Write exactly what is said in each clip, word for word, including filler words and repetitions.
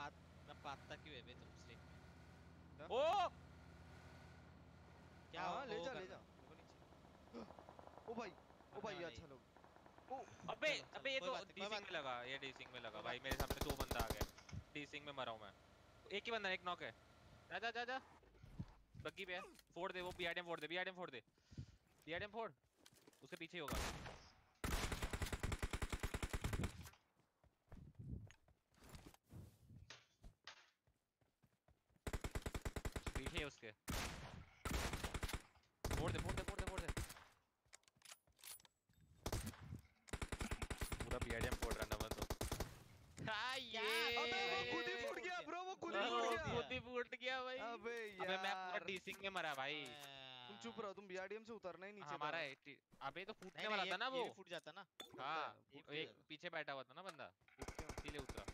पात मैं पाता क्यों है बे तुम स्लिप में? क्या? ओ क्या हाँ हो ले वो जा कर ले रहा जा, है? मेरे को नहीं चाहिए। ओ भाई, ओ मरने भाई वाला अच्छा ये। लोग। ओ अबे चलो चलो अबे ये कोई तो बात नहीं कोई डीसिंग बात में नहीं लगा, ये डीसिंग में लगा कोई भाई, बात मेरे नहीं। सामने दो बंदा आ गया, डीसिंग में मरा हूं मैं। एक ही बंदा, एक नॉक है। जा जा जा जा, बग्गी पे है। फोड़ दे वो, बीआरडीएम फोड़ दे, बीआरडीएम फोड़ दे, बीआरडीएम फोड़। उसके पीछे ही होगा, पीछे है उसके। फोड़ दे फोड़ दे फोड़ दे फोड़ दे, पूरा बीआरडीएम फोड़ रहा नमन तो। हाँ क्या अबे वो ये खुद ही खुद ही फूट फूट गया गया ब्रो, वो खुद ही खुद ही फूट वो फूट गया। गया। खुद ही फूट गया भाई। अबे अबे मैं पूरा यार, डीसिंग में मरा भाई। अबे तुम चुप यार। रहो, तुम बीआरडीएम से उतरना ही नीचे था। हमारा एटी, अबे तो नहीं फूटने नहीं वाला ये था ना ये वो। भी फूट जाता ना। फूटता हाँ, है, फूट फू- क्यों एक जाएगा? पीछे बैठा हुआ था ना बंदा, फूट क्यों? इसीलिए उतरा।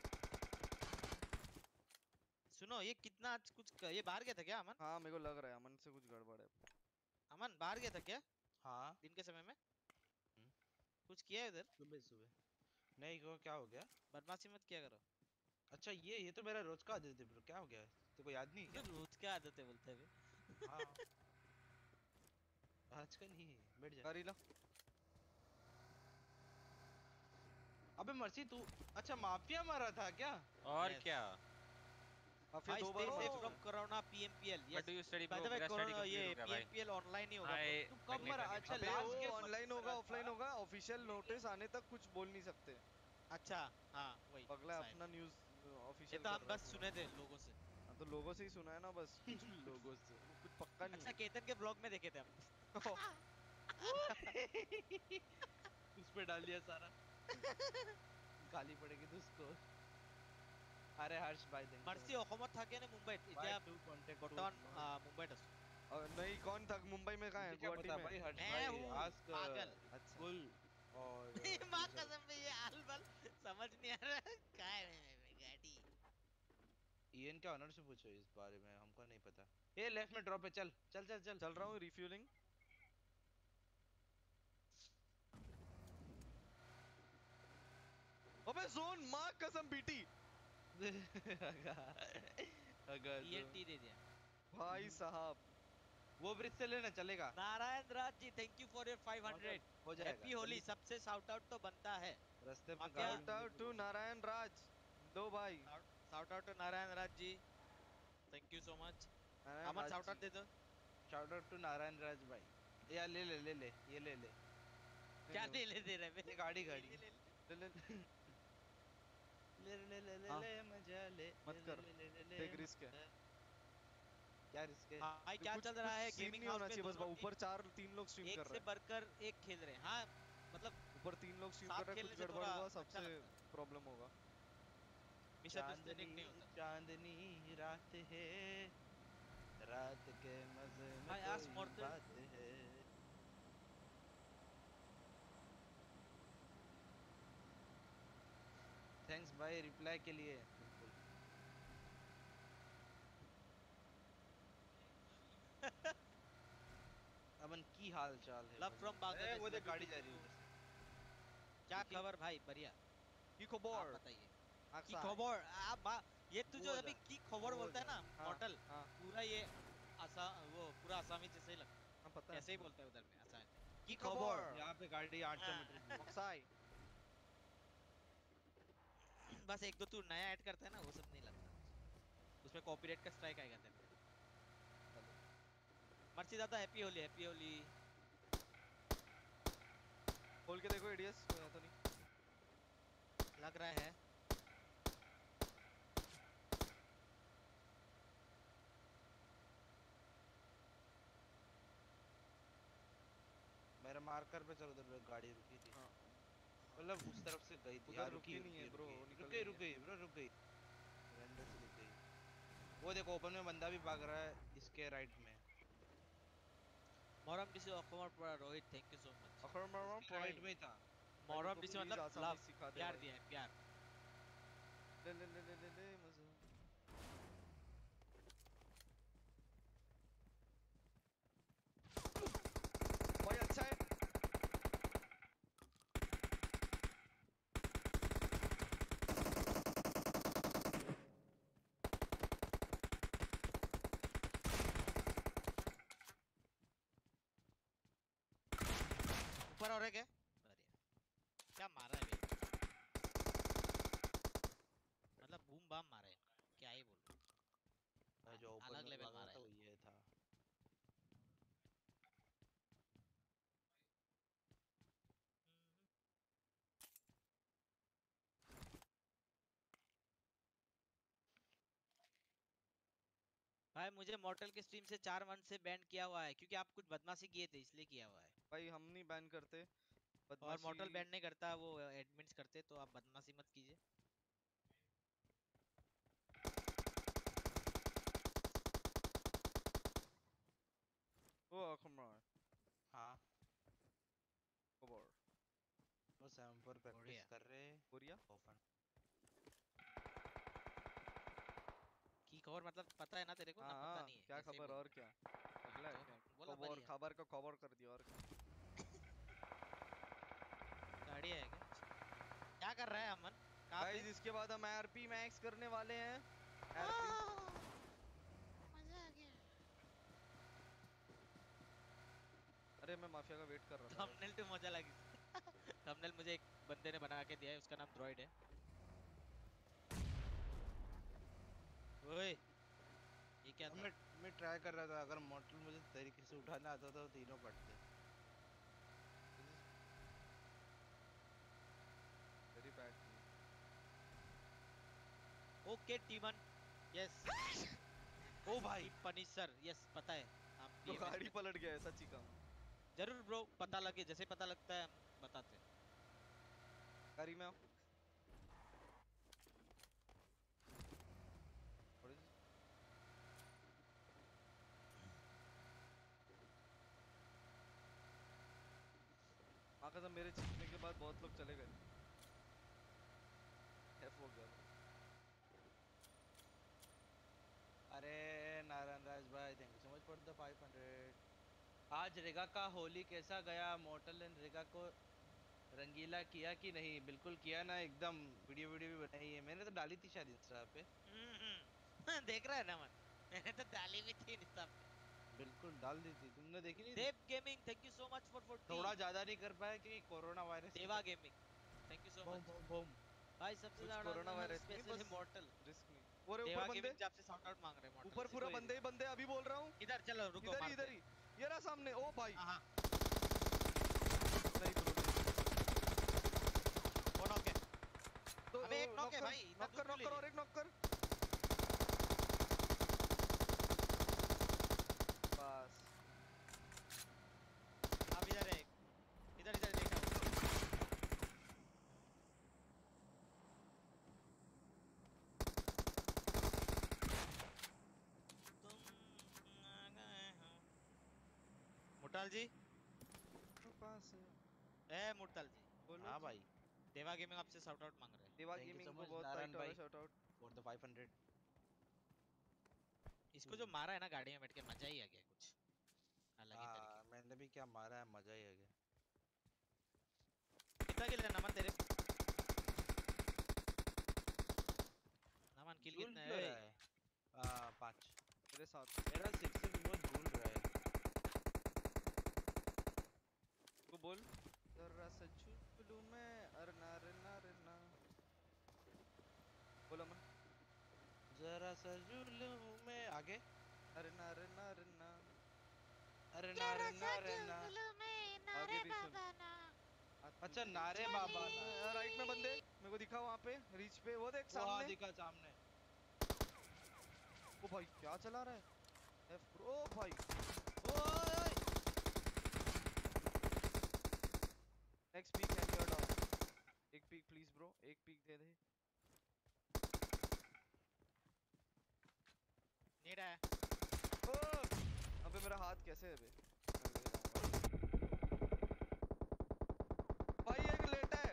सुनो ये कितना आज कुछ क- ये बाहर गया था क्या अमन? हाँ मेरे को लग रहा है अमन से कुछ गड़बड़ है। अमन बाहर गया था क्या हाँ। दिन के समय में? हम्म, कुछ किया है उधर? सुबह सुबह नहीं को क्या हो गया? बदमाशी मत किया करो। अच्छा ये ये तो मेरा रोज का आदत है ब्रो, क्या हो गया? तेरे को याद नहीं है क्या? रोज क्या आदत है बोलते हैं बे। हाँ, आजकल ही बैठ जा। कर ही ला। अबे मर्सी तू, अच्छा माफिया मारा था क्या? और यस क्या। माफिया भाई दो स्टे बार मार सेफ चुका फ्रॉम है। Corona PMPL what yes. Do you study by bro? The way मेरा स्टडी कोरोना ये कंप्लीट हो गया भाई। पीएमपीएल ऑनलाइन ही होगा हाय, ब्रो। तू कब अगले मरा? ट्वेंटी अच्छा मिनट अबे में। वो लास्ट गेम ऑनलाइन मरा होगा था। ऑफलाइन होगा, ऑफिशियल लेकिन नोटिस आने तक कुछ बोल नहीं सकते। अच्छा हाँ वही पगला साइड। अपना न्यूज़ ये ऑफिशियल तो कर हम रहा है बस पूरा। सुने थे लोगों से। हाँ तो लोगों से ही सुना है ना बस, कुछ कुछ लोगों से। कुछ पक्का नहीं अच्छा है। केतन के ब्लॉग में देखे थे हम। उस पे डाल दिया सारा, गाली पड़ेगी तो उसको। अरे हर्ष भाई थैंक यू सो মার্সি मच। অসমত থাকে নে মুম্বাইত बाय এতিয়া टू कांटेक्ट टू বৰ্তমান नॉट। আহ, मुंबईत আছো। और नहीं कौन था मुंबई में, कहाँ है? मुझे क्या गुवाहाटी पता में? भाई हर्ष मैं भाई, हूँ आस्क पागल। अच्छा। गुल और माँ ये सब। कसम पे ये आलबल समझ नहीं आ रहा क्या है गाड़ी। ईएन क्या ऑनर से पूछो इस बारे में, हमको नहीं पता। ये लेफ्ट में ड्रॉप है, चल चल चल चल। चल रहा हूँ रिफ्यूलिंग। अबे जोन, माँ कसम बीटी। अगर तो ईएनटी दे दिया। भाई साहब। वो ब्रिज से लेना चलेगा। Narayan Raj ji thank you for your वहाँ से फाइव हंड्रेड। हो जाएगा हैप्पी होली, जल्दी से। सबसे शाउट आउट तो बनता है। रास्ते में माफिया गाड़ी शाउट होंगे आउट तो टू बोलना। नारायण राज। दो भाई। Shout out to Narayan Raj ji, thank you so much. Narayan Aman Raj shout जी। आउट दे दो। Shout out to Narayan Raj भाई। या ले ले ले ले ये ले ले। नहीं क्या नहीं ले उसको ले दे रहे बे? ये गाड़ी ले गाड़ी। ले ले ले। ले ले। ले ले ले ले हाँ ले मजा ले ले मत ले कर, ले ले ले ले टेक रिस्क है। मजा। क्या रिस्क है? भाई तो क्या कुछ चल रहा कुछ है सीन गेमिंग नहीं हाउस होना में? चाहिए बस, दोनों ऊपर टीम चार तीन लोग स्ट्रीम एक कर से रहे हैं। बढ़कर एक खेल रहे हैं। हाँ मतलब ऊपर तीन लोग स्ट्रीम कर साथ रहे हैं, खेलने कुछ से गड़बड़ थोड़ा हुआ अच्छा सबसे लगता है। प्रॉब्लम होगा। मिसअंडरस्टैंडिंग नहीं चांदनी होता था। चांदनी रात है, रात के मजे में भाई आज कोई मरते बात है। थैंक्स भाई रिप्लाई के लिए, बिल्कुल। अमन की हाल चाल है लव भाई? फ्रॉम ए बांग्लादेश, वो देख लव यू गाड़ी टू जा रही है ब्रो। उधर से। क्या देखी? खबर भाई? बढ़िया। की आप खबर? बताइए की अक्साई। खबर। आप बा- ये तू जो वो अभी जा की खबर वो बोलता है जा ना रही है। हाँ मॉडल, हाँ पूरा ये आसा वो पूरा आसामी जैसे ही लगता है। हाँ पता ऐसे ही है। बोलता है उधर में आसाम में की की खबर। खबर? यहाँ पे गाड़ी आठ सौ मीटर दूर। अक्साई। बस एक दो तू नया ऐड करता है ना वो सब नहीं लगता मुझे। उसमें कॉपीराइट का स्ट्राइक आएगा तेरे पे। चलो मर्सी दादा हैप्पी होली, हैप्पी होली। खोल के देखो एडीएस, कोई है तो नहीं? लग रहा है मेरे मार्कर पे चल, उधर गाड़ी रुकी थी। हाँ हाँ। मतलब उस तरफ से गई थी। उधर हाँ रुकी रुकी नहीं है रुकी ब्रो, रुकी निकल रुक गई गई रुक है। गई ब्रो, रुक गई। रेंडर से दिख गई। वो देखो ओपन में बंदा भी भाग रहा है इसके राइट में। মৰম দিছো অসমৰ পৰা Rohit, thank you so much. अखर मरवा इसके राइट प्राइम। में ही था। भाई मेरे मरम को दिছো प्लीज मतलब आसामी लव, सिखा दे प्यार भाई। दिया है प्यार। ले ले ले ले ले ले मजा। भाई अच्छा है। ऊपर और एक है। बढ़िया। क्या मारा है बे? मतलब बूम बाम मारा है इनको, क्या ही बोलूं। भाई जो ऊपर अलग में लेवल लगा मारा था है। वो ये था। भाई मुझे मॉर्टल के स्ट्रीम से चार मंथ से बैन किया हुआ है क्योंकि आप कुछ बदमाशी किए थे, इसलिए किया हुआ है। भाई हम नहीं बैन करते और बदमाशी। मॉर्टल बैन नहीं करता, वो एडमिन्स करते, तो आप बदमाशी मत कीजिए। ओ अखमर हाँ खबर बस हम पर प्रैक्टिस बढ़िया। कर रहे हैं बोरिया ओपन। की खबर मतलब पता है ना तेरे को? ना हाँ पता हाँ, नहीं है, क्या ऐसे ही खबर बोल और रहा क्या हूँ। पगला है तो क्या? बोला खबर बढ़िया। खबर का खबर कर दिया और क्या। गाड़ी है क्या? क्या कर रहा है अमन? कहाँ पे? गाइस इसके बाद हम आरपी मैक्स करने वाले हैं। आरपी आह, मजा आ गया। अरे मैं माफिया का वेट कर रहा था बस। थंबनेल तो मजा लगी। थंबनेल मुझे एक बंदे ने बना के दिया है, उसका नाम ड्रॉइड है। ओए ये क्या अब था? मैं मैं ट्राई कर रहा था, अगर मॉडल मुझे तरीके से उठाना आता तो तीनों पड़ते। Very bad. ओके टीमन। यस। ओ भाई टीम पनिशर, यस पता है। हम तो बीएमएस गाड़ी में थे। पलट गया है सच्ची काम। जरूर ब्रो, पता लगे जैसे पता लगता है हम बताते हैं। गाड़ी में आओ। What is this? माँ कसम मेरे चीखने के बाद बहुत लोग चले गए। एफ हो गया bro। अरे नारायण राज भाई, thank you so much for the five hundred. आज रेगा का होली कैसा गया? मॉर्टल ने रेगा को रंगीला किया कि नहीं? बिल्कुल किया ना, एकदम वीडियो वीडियो भी बनाई है मैंने, तो डाली थी शायद इंस्टा पे। हम्म, देख रहा है ना मन। मैंने तो डाली भी थी इंस्टा पे। बिल्कुल डाल दी थी, तुमने देखी नहीं थी? Dev gaming thank you so much for forty. थोड़ा ज्यादा नहीं कर पाया क्योंकि कोरोना वायरस के देवा चक्कर। गेमिंग थैंक यू सो बम मच। बम बम। भाई सबसे कुछ ज्यादा कोरोना वायरस नहीं, स्पेशल बस इमॉर्टल। रिस्क नहीं। और ऊपर देवा बंदे, गेमिंग जब से शॉट आउट मांग रहे हैं मॉर्टल ऊपर से। पूरा कोई बंदे ही बंदे, अभी बोल रहा हूँ। इधर चलो रुको इधर ही मारते इधर हैं। ही। ये रहा सामने। ओ भाई हाँ हाँ। नहीं bro, नहीं। वो नॉक है। तो अबे एक नॉक नॉक है कर भाई, इतना नॉक दूर कर क्यों नॉक ले कर लिया? और एक नॉक कर। बस अब इधर है एक। इधर इधर देखा वो। तुम आ गए हो। मुटाल जी। पास ए मुटाल जी। बोलो हाँ जी। भाई, देवा गेमिंग आपसे शॉट आउट मांग रहे हैं। Deva thank you so gaming को मच बहुत नारायण टाइट वाला भाई shout out. For the five hundred. इसको जो मारा है ना गाड़ी में बैठ के, मजा ही आ गया कुछ अलग ही तरीके हाँ मैंने भी क्या मारा है, मजा ही आ गया। का। कितना किल है नमन तेरे? नमन किल झूल कितना क्यों है? रहा है? आ, पाँच। मेरे साथ मेरा सिक्स बहुत झूल रहा है। को बोल जरा सा झूलूं मैं अरना रना रना। बोला मन जरा सा झूलूं मैं आगे। अरना रना रना। अरे नारे नारे ना। आगे भी सुन। अच्छा नारे बाबा ना। राइट में बंदे मेरे को दिखा वहां पे रीच पे, वो देख वो हाँ सामने। दिखा सामने। ओ भाई क्या चला रहा है एफ ब्रो। ओ भाई ओए next peek and your down. एक पीक प्लीज ब्रो, एक पीक दे दे। नीड है। ओ अबे मेरा हाथ कैसे है बे। मैं ले रहा हूँ भाई। एक लेटा है।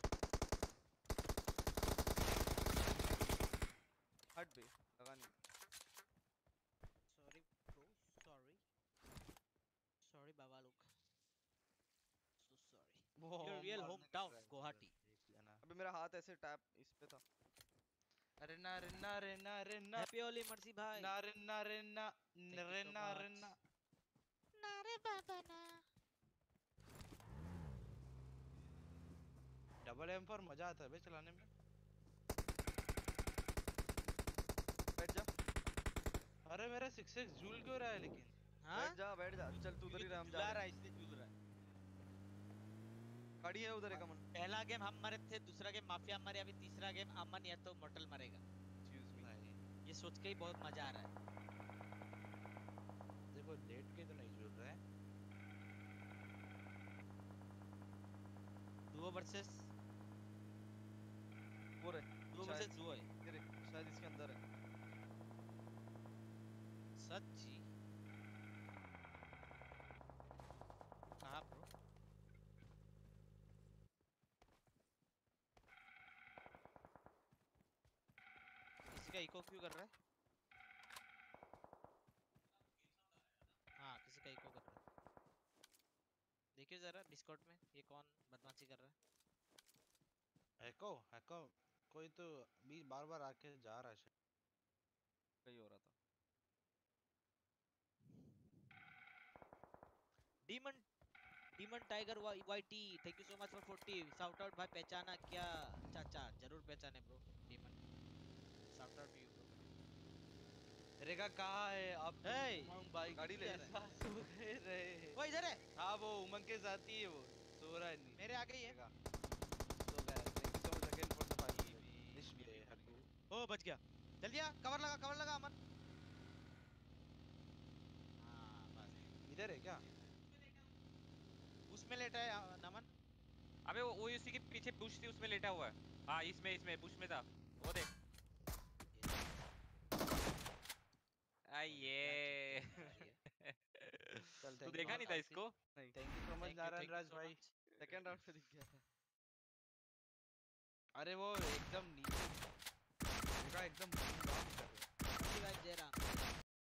हट बे, लगा नहीं। सॉरी ब्रो, सॉरी सॉरी बाबा लोग, सो सॉरी। वो योर रियल होम मारने का टाउन ट्राई कर रहा गुवाहाटी। था, देख लेना। अबे मेरा हाथ ऐसे टैप इस पे था। अरे नारे नारे नारे ना। हैप्पी होली मर्सी भाई। नारे नारे ना। थैंक यू नरे सो नारे मच। ना। नारे बाबा ना। डबल एम फोर मजा आता है बे चलाने में। बैठ जा अरे मेरा सिक्स एक्स झूल क्यों रहा है लेकिन? हाँ बैठ जा बैठ जा चल तू उधर ही क्योंकि रह, तू हम जा झुला रहे रहा हैं। है इसलिए झूल रहा है। गाड़ी है उधर एक अमन। पहला गेम हम मरे थे, दूसरा गेम माफिया मरे, अभी तीसरा गेम अमन या तो मोटल मरेगा। Excuse me. नहीं ये सोच के ही बहुत मजा आ रहा है। देखो लेट के तो नहीं झूल रहा है। डुओ वर्सेस वो रे डुओ शायद वर्सेस डुओ है। ये रे शायद इसके अंदर है। सच्ची कहाँ ब्रो? किसी का इको क्यों कर रहा है? हाँ किसी का इको कर रहा है। देखिए जरा डिस्कॉर्ड में ये कौन बदमाशी कर रहा है। एको एको कोई तो भी बार बार आके जा रहा है शायद। कहीं हो रहा था। Demon demon tiger YT thank you so much for forty. Shout out भाई, पहचाना क्या चाचा? जरूर पहचाने bro. Demon shout out to you bro. रेगा कहाँ है अब? तुम हे उमंग भाई गाड़ी के ले। साथ सो गए रहे। वो इधर है, हाँ वो उमंग के साथ ही है, वो सो रहा है नीचे। मेरे आगे ही है। रेगा सो गया। Thank you so much again for the five me hundred. भी निश मी बे भी मर हड्डू। गया। ओ बच गया, जल्दी आ, कवर लगा कवर लगा अमन। हाँ बस इधर है क्या? उसमें लेटा है अ, नमन। अबे वो वो इसी के पीछे बुश थी उसमें लेटा हुआ है। हाँ इसमें इसमें बुश में था वो देख। क्या आइए चुतिया मारी है। चल तू थैंक यू देखा सो और नहीं मच। था आरसी इसको? नहीं thank you so much thank you Narayan thank you Raj so भाई। मच। सेकंड राउंड में दिख गया था। अरे वो एकदम नीचे रेगा एकदम बूम बूम कर रहा है। जय राम।